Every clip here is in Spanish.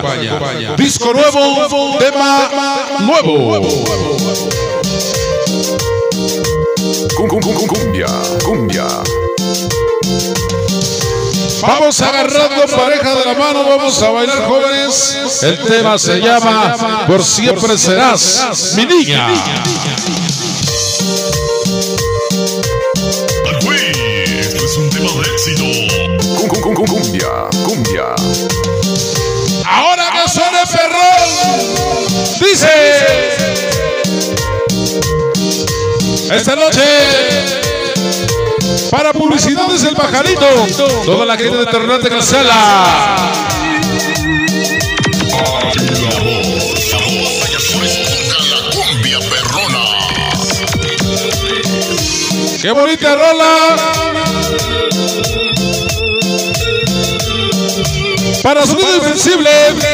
Disco nuevo, tema nuevo. Cumbia. Vamos agarrando pareja de la mano, vamos a bailar, jóvenes. El tema se llama Por siempre serás mi niña. Esto es un tema de éxito. Cumbia. Ahora que suene perrón, dice: esta noche, para publicidades El Pajarito, toda la gente de Ternate Casala. Cumbia perrona. ¡Qué bonita rola! Para sonido invencible,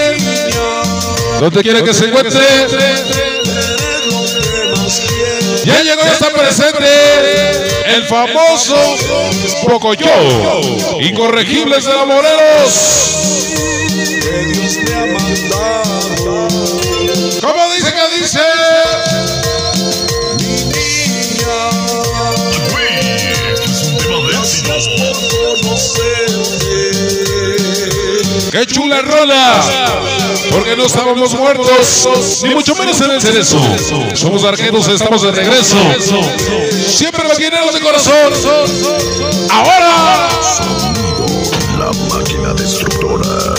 donde quiera que se encuentre, ya llegó, ya está presente el famoso Pocoyo, Incorregibles de la Morelos. ¿Cómo dice que dice? ¡Qué chula rola! Porque no estábamos muertos, ni mucho menos en el cerezo. Somos arqueros, estamos de regreso. Siempre maquineros de corazón. ¡Ahora! La máquina destructora.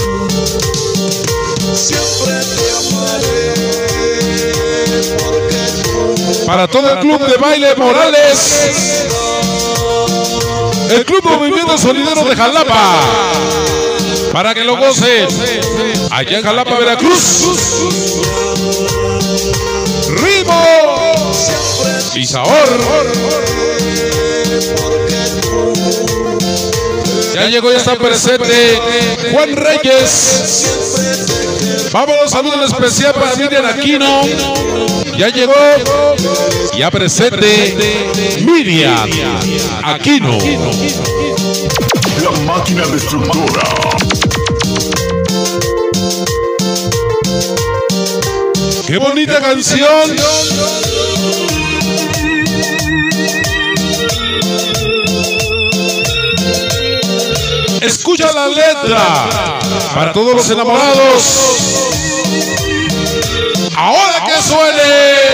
Siempre te amaré. Para todo el club de baile Morales, el Club Movimiento Solidario de Jalapa, para que lo gocen allá en Jalapa, Veracruz. Ritmo y sabor. Ya llegó, ya está presente Juan Reyes. Vámonos, saludo especial para Miriam Aquino. Ya llegó, ya presente Miriam Aquino. La máquina destructora. ¡Qué bonita canción! Escucha la letra para todos los enamorados. ¡Ahora que suene!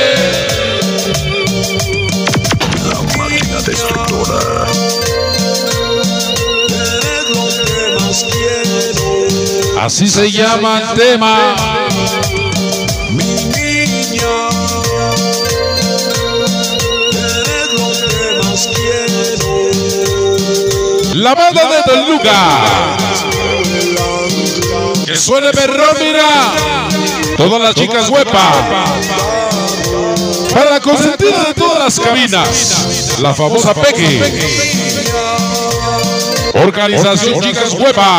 La máquina destructora. Así se llama el tema. Mi niña, eres lo que más quiero. La banda de Toluca. Que suene perrón, mira. Todas las chicas huepas. Para la consentida de todas las cabinas. La famosa Peque. Organización Chicas Huepas.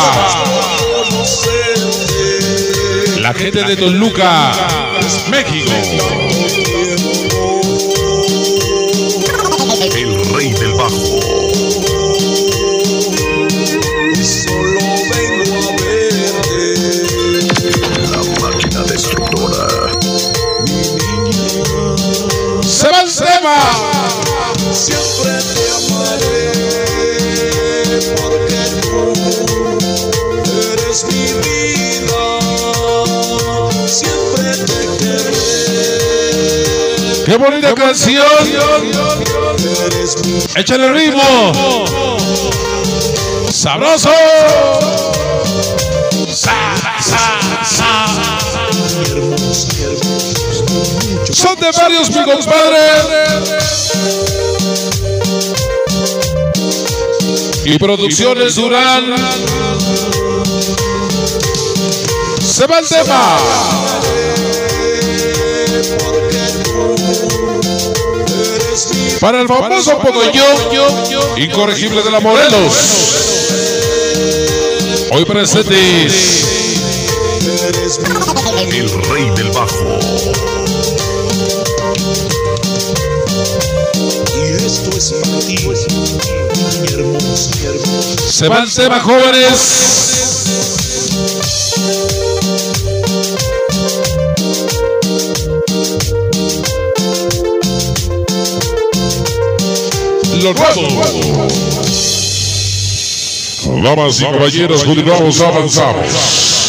La gente de Toluca, México. El rey del bajo. Solo vengo a verte. La máquina destructora. Se va el tema. Siempre te amaré. Porque tú eres mi vida. Siempre te querré. ¡Qué bonita canción! ¡Échale ritmo! ¡Sabroso! Son de varios, mi compadre. Y Producciones Durán. Se va el tema. Para el famoso Pocoyo, Incorregible de la Morelos. Hoy presentes el rey del bajo. Y esto es para ti, mi hermosa. Se va el tema, jóvenes. Lo nuevo. Damas y caballeros, continuamos, avanzamos.